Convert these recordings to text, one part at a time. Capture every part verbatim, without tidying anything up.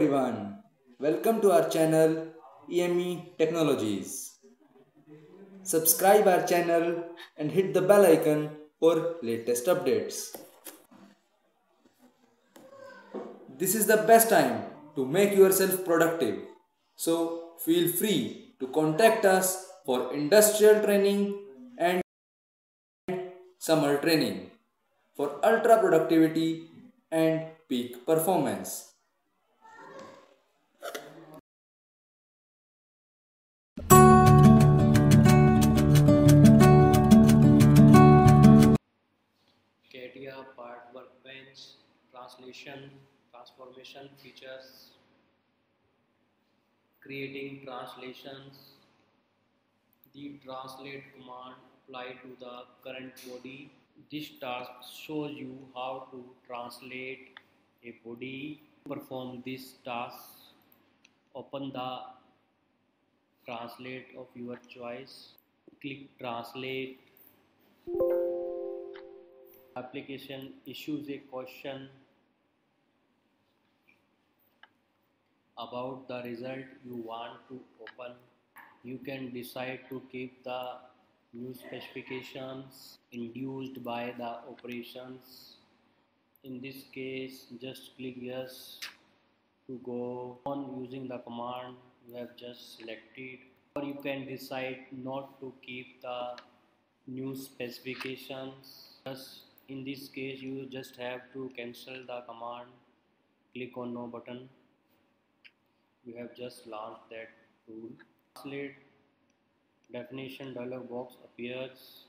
everyone, welcome to our channel E M E Technologies. Subscribe our channel and hit the bell icon for latest updates. This is the best time to make yourself productive. So feel free to contact us for industrial training and summer training for ultra productivity and peak performance. CATIA part workbench translation transformation features, creating translations. The translate command applied to the current body. This task shows you how to translate a body. To perform this task, open the translate of your choice. Click translate. Application issues a question about the result you want to open. You can decide to keep the new specifications induced by the operations. In this case, just click yes to go on using the command you have just selected, or you can decide not to keep the new specifications. Thus, in this case, you just have to cancel the command. Click on no button. You have just launched that tool. Translate definition dialog box appears.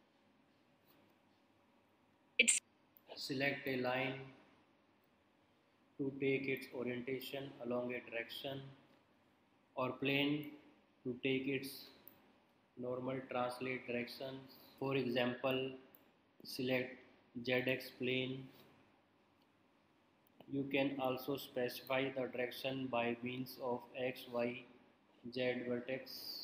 It's Select a line to take its orientation along a direction, or plane to take its normal translate directions. For example, select Z X plane. You can also specify the direction by means of X, Y, Z vertex.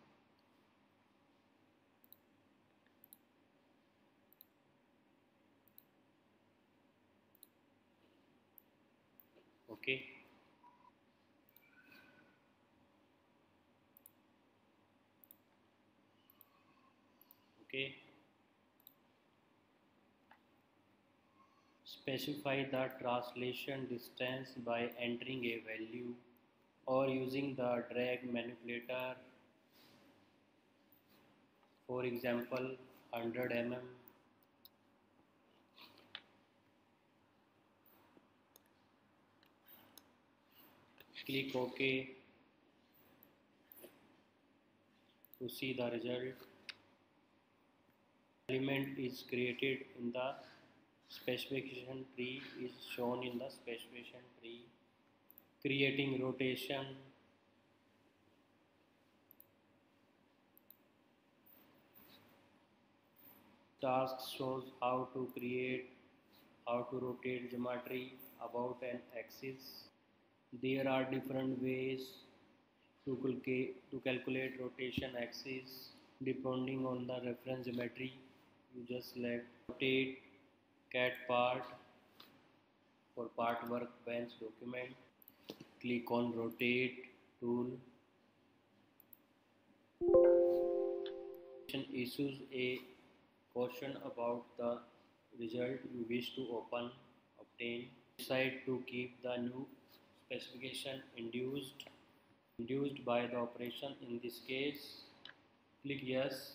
Okay. Okay. Specify the translation distance by entering a value or using the drag manipulator. For example, one hundred millimeters. Click OK to see the result. Element is created in the specification tree is shown in the specification tree. Creating rotation. Task shows how to create, how to rotate geometry about an axis. There are different ways to calculate, to calculate rotation axis depending on the reference geometry. You just select rotate cat part for part workbench document. Click on rotate tool. Issues a question about the result you wish to open, obtain. Decide to keep the new specification induced induced by the operation. In this case, click yes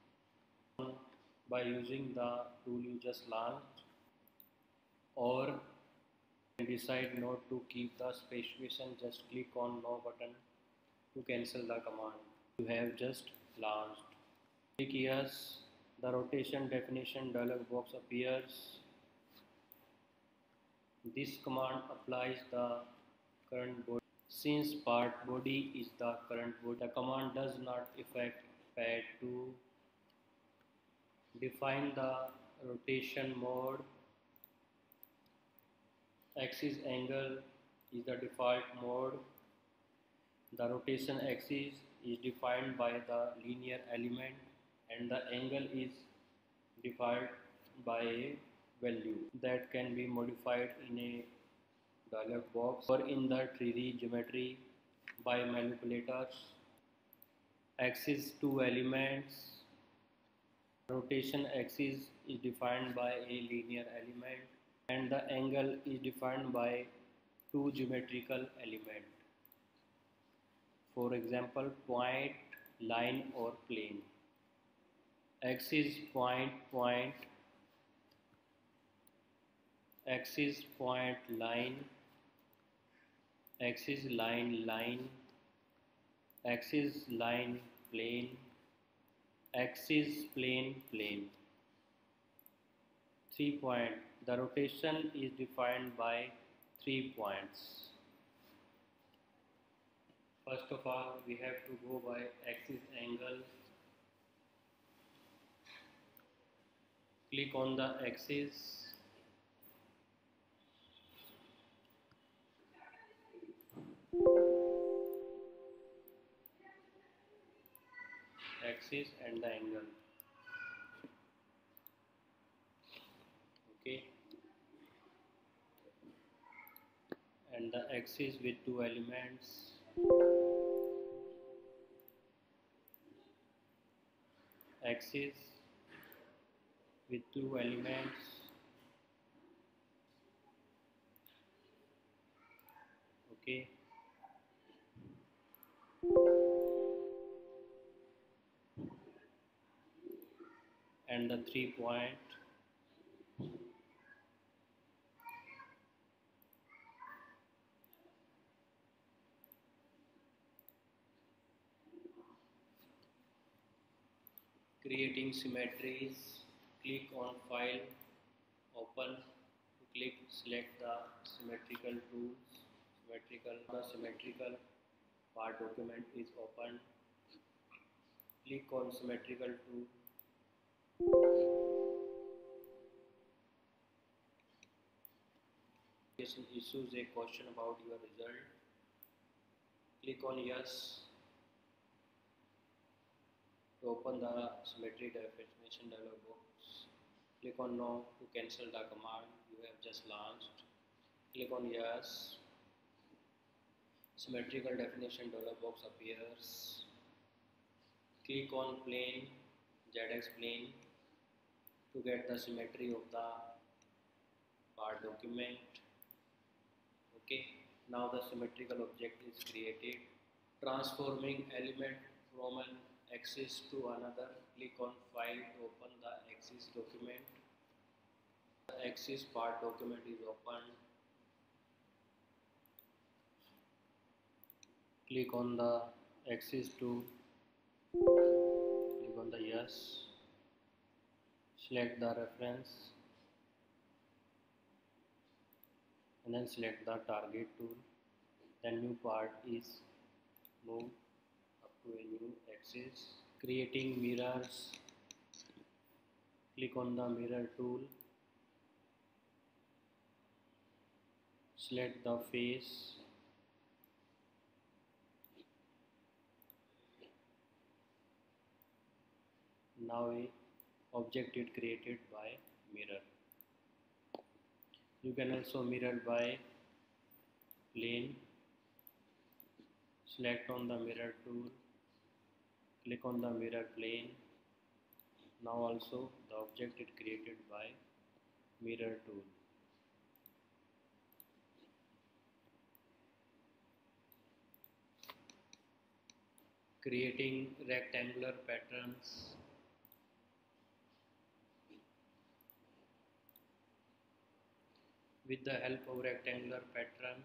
by using the tool you just launched, or decide not to keep the specification. Just click on no button to cancel the command you have just launched. Click yes. The rotation definition dialog box appears. This command applies the current body. Since part body is the current body, the command does not affect pad two. Define the rotation mode. Axis angle is the default mode. The rotation axis is defined by the linear element, and the angle is defined by a value that can be modified in a dialog box or in the three D geometry by manipulators. Axis two elements. Rotation axis is defined by a linear element and the angle is defined by two geometrical elements. For example, point, line or plane. Axis point, point, axis point, line, axis line, line, axis line, plane, axis plane, plane. Three point. The rotation is defined by three points. First of all, we have to go by axis angle. Click on the axis. Axis and the angle. Okay. And the axis with two elements. Axis with two elements. Okay. And the three point. Creating symmetries. Click on File, Open. Click, select the symmetrical tools. Symmetrical. The symmetrical part document is opened. Click on symmetrical tool. Issues a question about your result. Click on yes to open the symmetry definition dialog box. Click on no to cancel the command you have just launched. Click on yes. Symmetrical definition dialog box appears. Click on plane, Z X plane to get the symmetry of the part document. Okay, now the symmetrical object is created. Transforming element from an axis to another. Click on File to open the axis document. The axis part document is opened. Click on the axis to click on the yes. Select the reference and then select the target tool. The new part is moved up to a new axis. Creating mirrors. Click on the mirror tool. Select the face. Now a object is created by mirror. You can also mirror by plane. Select on the mirror tool. Click on the mirror plane. Now also the object is created by mirror tool. Creating rectangular patterns. With the help of rectangular pattern,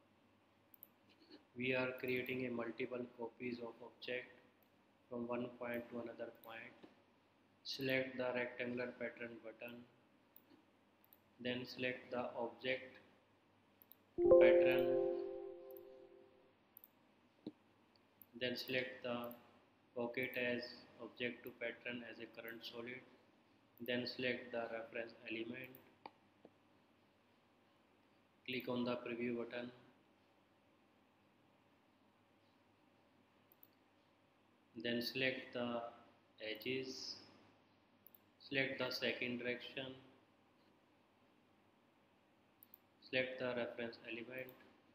we are creating a multiple copies of object from one point to another point. Select the rectangular pattern button, then select the object to pattern, then select the pocket as object to pattern as a current solid, then select the reference element. Click on the preview button. Then select the edges. Select the second direction. Select the reference element,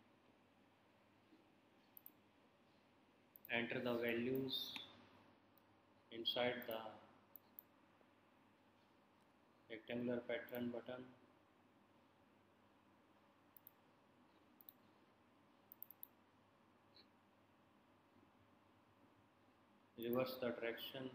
enter the values inside the rectangular pattern button. Reverse the direction.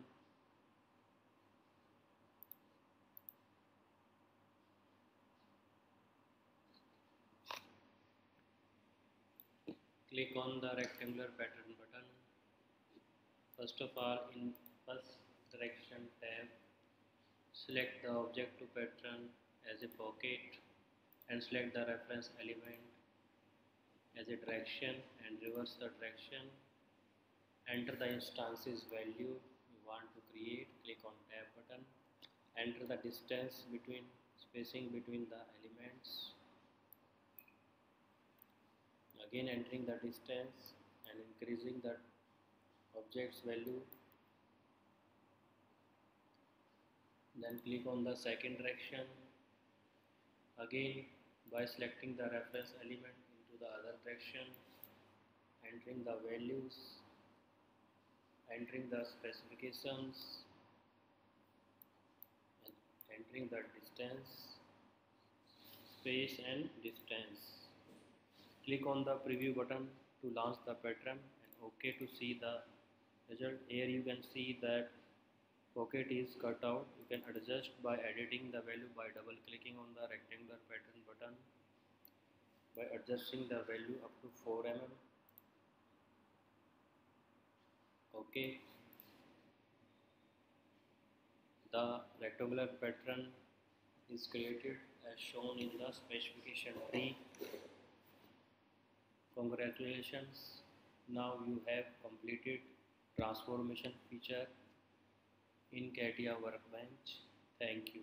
Click on the rectangular pattern button. First of all, in first direction tab, select the object to pattern as a pocket and select the reference element as a direction and reverse the direction. Enter the instances value you want to create. Click on tab button. Enter the distance between spacing between the elements. Again entering the distance and increasing the object's value. Then click on the second direction. Again by selecting the reference element into the other direction, entering the values, entering the specifications, and entering the distance, space and distance. Click on the preview button to launch the pattern and OK to see the result. Here you can see that pocket is cut out. You can adjust by editing the value by double clicking on the rectangular pattern button, by adjusting the value up to four millimeters. OK. The rectangular pattern is created as shown in the specification tree. Congratulations, now you have completed transformation feature in CATIA Workbench. Thank you.